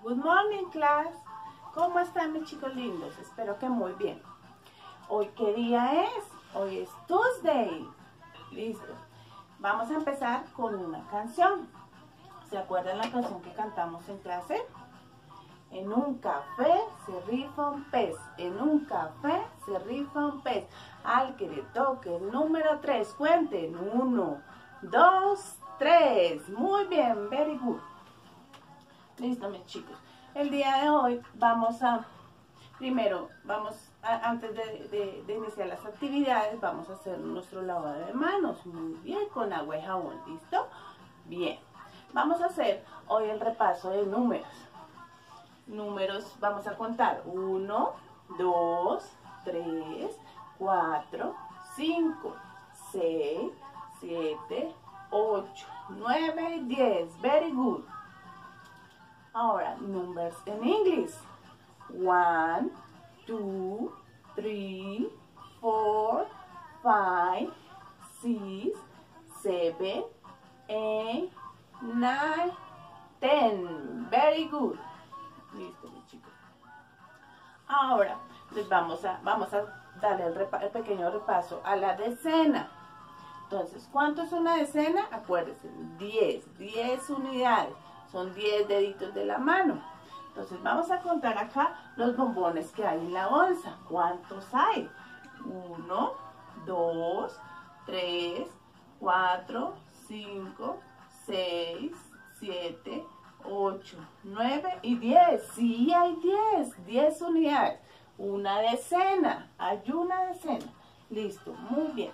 Good morning, class. ¿Cómo están mis chicos lindos? Espero que muy bien. ¿Hoy qué día es? Hoy es Tuesday. Listo. Vamos a empezar con una canción. ¿Se acuerdan la canción que cantamos en clase? En un café se rifa un pez. En un café se rifa un pez. Al que le toque el número 3. Cuenten. 1, 2, 3. Muy bien. Very good. Listo, mis chicos. El día de hoy antes de iniciar las actividades, vamos a hacer nuestro lavado de manos. Muy bien, con agua y jabón. ¿Listo? Bien. Vamos a hacer hoy el repaso de números. Números, vamos a contar. 1, 2, 3, 4, 5, 6, 7, 8, 9, 10. Very good. Ahora, numbers en English. 1, 2, 3, 4, 5, 6, 7, 8, 9, 10. Very good. Listo, mis chicos. Ahora, les vamos a darle el pequeño repaso a la decena. Entonces, ¿cuánto es una decena? Acuérdense, 10 unidades. Son 10 deditos de la mano. Entonces vamos a contar acá los bombones que hay en la bolsa. ¿Cuántos hay? 1, 2, 3, 4, 5, 6, 7, 8, 9 y 10. Sí, hay 10. 10 unidades. Una decena. Hay una decena. Listo, muy bien.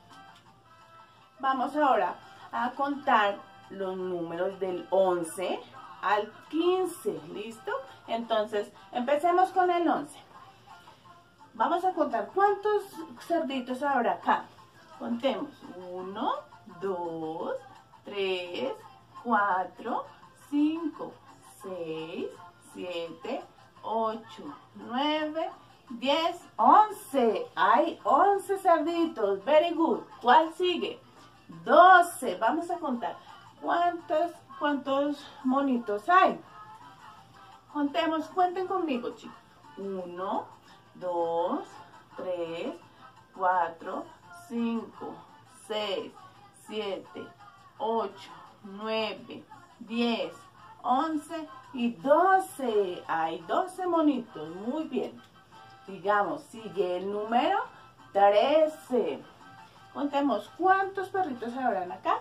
Vamos ahora a contar los números del 11 al 15, ¿listo? Entonces, empecemos con el 11. Vamos a contar cuántos cerditos habrá acá. Contemos. 1, 2, 3, 4, 5, 6, 7, 8, 9, 10, 11. Hay 11 cerditos. Very good. ¿Cuál sigue? 12. Vamos a contar. ¿Cuántos monitos hay? Contemos, cuenten conmigo, chicos. 1, 2, 3, 4, 5, 6, 7, 8, 9, 10, 11 y 12. Hay 12 monitos, muy bien. Digamos, sigue el número 13. Contemos, ¿cuántos perritos habrán acá?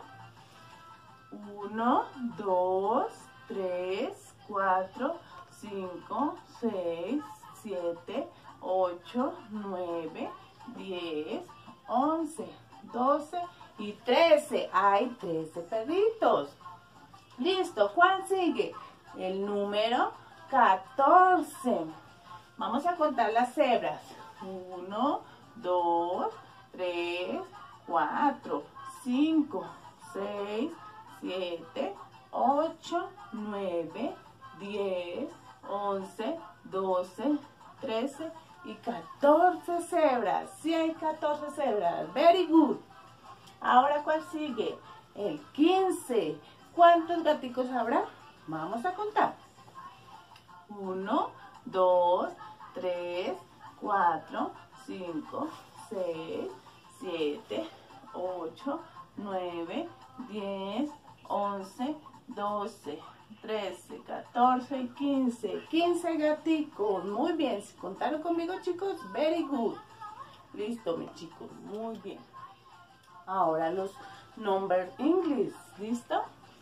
1, 2, 3, 4, 5, 6, 7, 8, 9, 10, 11, 12 y 13. Hay 13 perritos. Listo, ¿cuál sigue? El número 14. Vamos a contar las cebras. 1, 2, 3, 4, 5, 6, 7, 8, 9, 10, 11, 12, 13 y 14 cebras. Sí hay 14 cebras. Very good. Ahora, ¿cuál sigue? El 15. ¿Cuántos gaticos habrá? Vamos a contar. 1, 2, 3, 4, 5, 6, 7, 8, 9, 10, 11, 12, 13, 14 y 15. 15 gaticos. Muy bien. ¿Contaron conmigo, chicos? Very good. Listo, mis chicos. Muy bien. Ahora los number English. ¿Listo?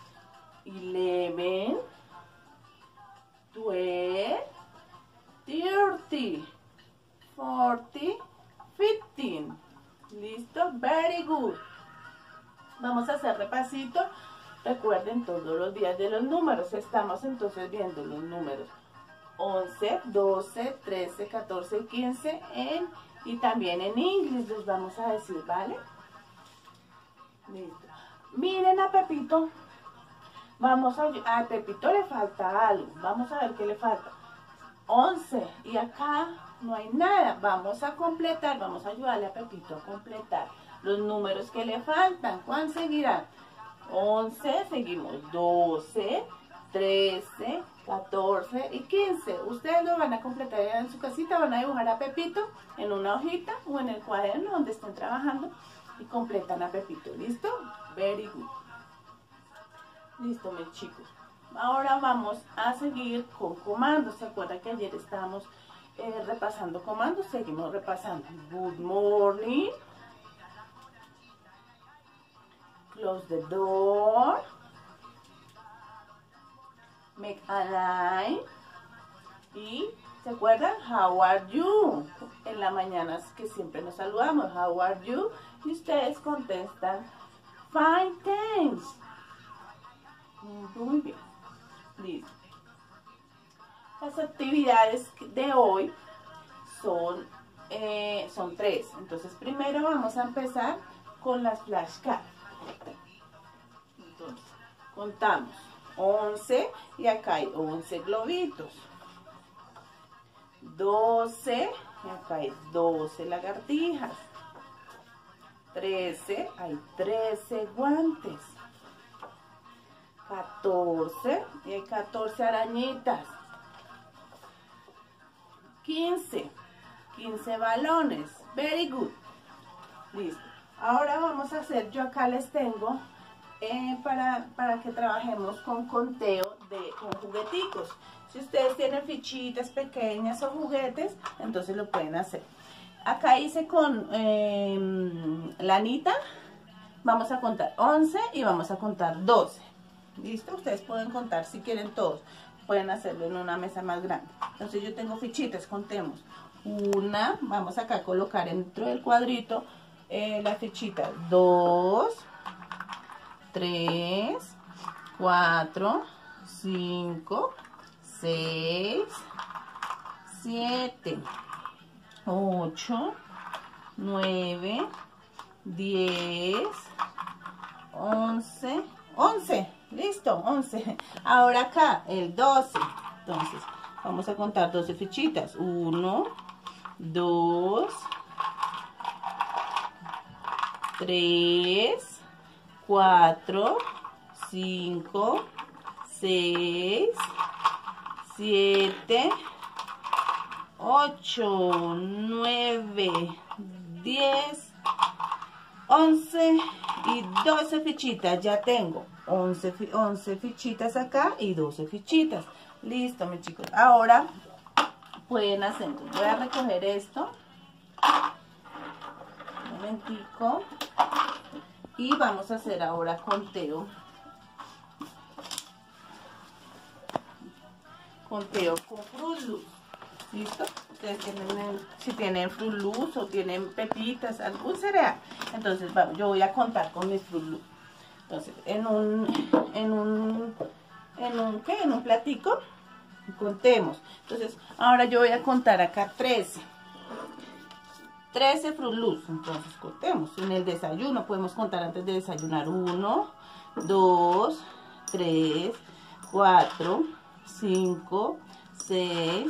11, 12, 30, 40, 15. ¿Listo? Very good. Vamos a hacer repasito. Recuerden todos los días de los números. Estamos entonces viendo los números 11, 12, 13, 14 y 15 y también en inglés les vamos a decir, ¿vale? Listo. Miren a Pepito. A Pepito le falta algo. Vamos a ver qué le falta. 11. Y acá no hay nada. Vamos a completar. Vamos a ayudarle a Pepito a completar los números que le faltan. ¿Cuál seguirá? 11, seguimos 12, 13, 14 y 15. Ustedes lo van a completar en su casita, van a dibujar a Pepito en una hojita o en el cuaderno donde estén trabajando y completan a Pepito. ¿Listo? Very good. Listo, mis chicos. Ahora vamos a seguir con comandos. ¿Se acuerdan que ayer estábamos repasando comandos? Seguimos repasando. Good morning. Close the door. Make a line. Y, ¿se acuerdan? How are you? En la mañana que siempre nos saludamos. How are you? Y ustedes contestan, fine, thanks. Muy bien. Listo. Las actividades de hoy son 3. Entonces, primero vamos a empezar con las flashcards. Entonces, contamos 11 y acá hay 11 globitos. 12 y acá hay 12 lagartijas. 13, hay 13 guantes. 14 y hay 14 arañitas. 15 balones. Very good. Listo. Ahora vamos a hacer, yo acá les tengo para que trabajemos con conteo con jugueticos. Si ustedes tienen fichitas pequeñas o juguetes, entonces lo pueden hacer. Acá hice con lanita, vamos a contar 11 y vamos a contar 12. ¿Listo? Ustedes pueden contar si quieren todos. Pueden hacerlo en una mesa más grande. Entonces yo tengo fichitas, contemos. Una, vamos acá a colocar dentro del cuadrito la fichita. 2, 3, 4, 5, 6, 7, 8, 9, 10, 11, 11. Listo, 11. Ahora acá, el 12. Entonces, vamos a contar 12 fichitas. 1, 2, 3, 4, 5, 6, 7, 8, 9, 10, 11 y 12 fichitas. Ya tengo 11 fichitas acá y 12 fichitas. Listo, mis chicos. Ahora pueden hacer. Voy a recoger esto. Un momentico. Y vamos a hacer ahora conteo. Conteo con Fruit Loops. ¿Listo? Ustedes tienen, si tienen Fruit Loops o tienen pepitas, algún cereal. Entonces, vamos, yo voy a contar con mis Fruit Loops. Entonces, en un platico, contemos. Entonces, ahora yo voy a contar acá 13 Fruit Loops. Entonces, contemos. En el desayuno podemos contar antes de desayunar. 1, 2, 3, 4, 5, 6,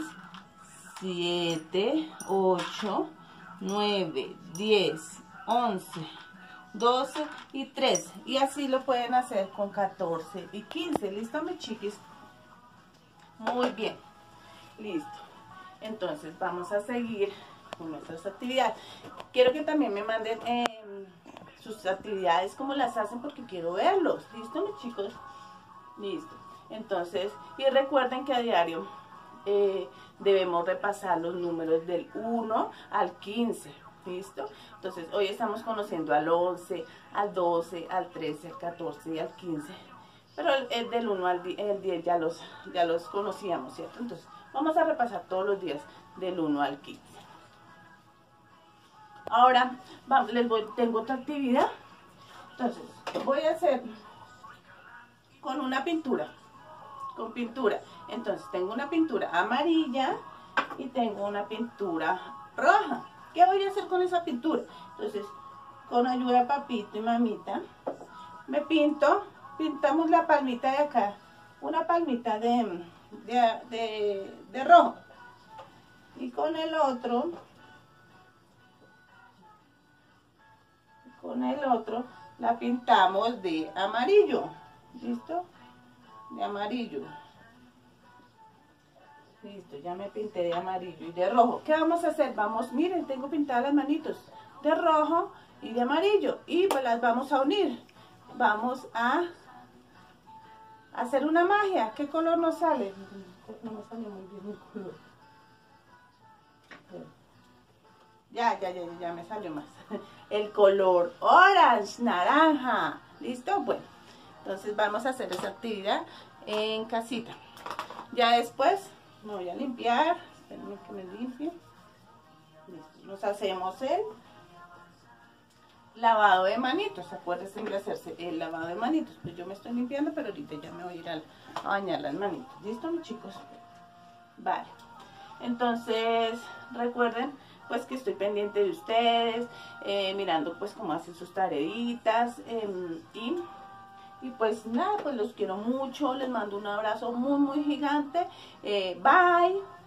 7, 8, 9, 10, 11, 12 y 13. Y así lo pueden hacer con 14 y 15. ¿Listo, mis chiquis? Muy bien. Listo. Entonces vamos a seguir con nuestras actividades. Quiero que también me manden sus actividades, cómo las hacen, porque quiero verlos. ¿Listo, mis chicos? Listo. Entonces, y recuerden que a diario debemos repasar los números del 1 al 15. ¿Listo? Entonces, hoy estamos conociendo al 11, al 12, al 13, al 14 y al 15. Pero el del 1 al 10 ya los conocíamos, ¿cierto? Entonces, vamos a repasar todos los días del 1 al 15. Ahora, tengo otra actividad. Entonces, voy a hacer con una pintura. Con pintura. Entonces, tengo una pintura amarilla y tengo una pintura roja. ¿Qué voy a hacer con esa pintura? Entonces, con ayuda de papito y mamita, pintamos la palmita de acá, una palmita de rojo. Y con el otro la pintamos de amarillo. ¿Listo? De amarillo. Listo, ya me pinté de amarillo y de rojo. ¿Qué vamos a hacer? Vamos, miren, tengo pintadas las manitos de rojo y de amarillo. Y pues las vamos a unir. Vamos a hacer una magia. ¿Qué color nos sale? No me salió muy bien el color. Ya me salió más. El color orange, naranja. ¿Listo? Bueno, entonces vamos a hacer esa actividad en casita. Ya después me voy a limpiar. Espérenme que me limpie. Listo. Nos hacemos el lavado de manitos. Acuérdense de hacerse el lavado de manitos. Pues yo me estoy limpiando, pero ahorita ya me voy a ir a bañar las manitos. ¿Listo, mis chicos? Vale. Entonces, recuerden pues que estoy pendiente de ustedes, mirando pues cómo hacen sus tareitas, y pues nada, pues los quiero mucho, les mando un abrazo muy gigante, bye.